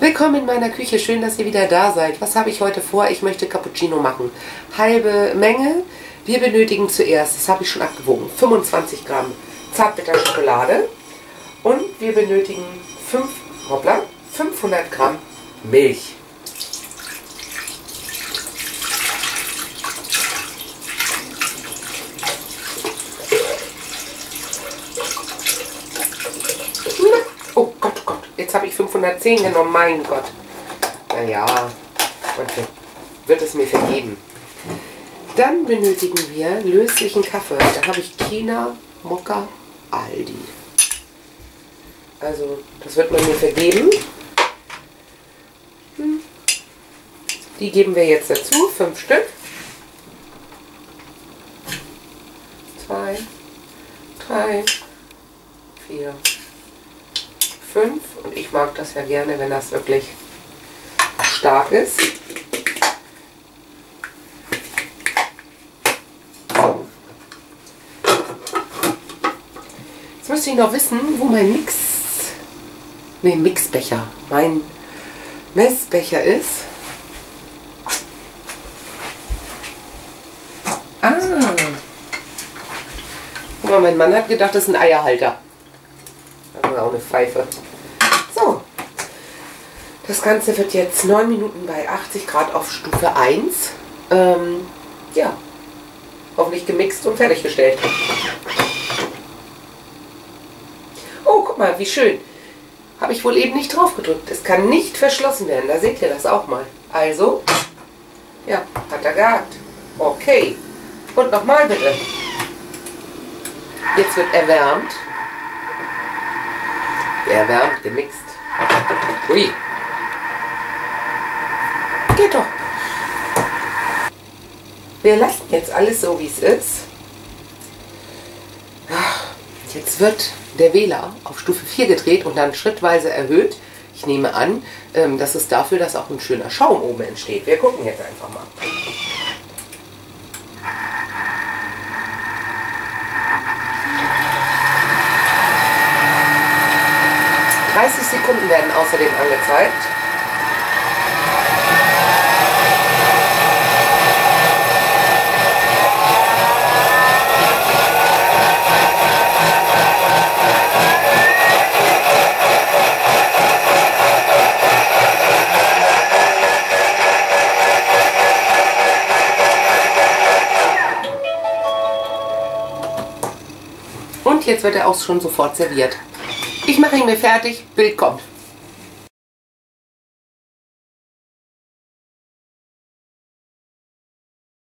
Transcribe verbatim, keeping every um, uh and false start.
Willkommen in meiner Küche, schön, dass ihr wieder da seid. Was habe ich heute vor? Ich möchte Cappuccino machen. Halbe Menge. Wir benötigen zuerst, das habe ich schon abgewogen, fünfundzwanzig Gramm Zartbitterschokolade und wir benötigen fünf, hoppla, fünfhundert Gramm Milch. Oh Gott, oh Gott, jetzt habe ich fünfhundertzehn genommen, mein Gott. Naja, manchmal wird es mir vergeben. Dann benötigen wir löslichen Kaffee. Da habe ich Kina, Mokka, Aldi. Also, das wird man mir vergeben. Hm. Die geben wir jetzt dazu, fünf Stück. Zwei, drei, vier, fünf. Und ich mag das ja gerne, wenn das wirklich stark ist. Jetzt müsste ich noch wissen, wo mein Mix, nee, Mixbecher, mein Messbecher ist. Ah. Guck mal, mein Mann hat gedacht, das ist ein Eierhalter. Also auch eine Pfeife. So. Das Ganze wird jetzt neun Minuten bei achtzig Grad auf Stufe eins. Ähm, ja. Hoffentlich gemixt und fertiggestellt. Oh, guck mal, wie schön. Habe ich wohl eben nicht drauf gedrückt. Es kann nicht verschlossen werden. Da seht ihr das auch mal. Also, ja, hat er gehabt. Okay. Und nochmal bitte. Jetzt wird erwärmt. Erwärmt, gemixt. Ui. Geht doch. Wir lassen jetzt alles so, wie es ist. Jetzt wird der Wähler auf Stufe vier gedreht und dann schrittweise erhöht. Ich nehme an, das ist dafür, dass auch ein schöner Schaum oben entsteht. Wir gucken jetzt einfach mal. dreißig Sekunden werden außerdem angezeigt. Und jetzt wird er auch schon sofort serviert. Ich mache ihn mir fertig, Bild kommt.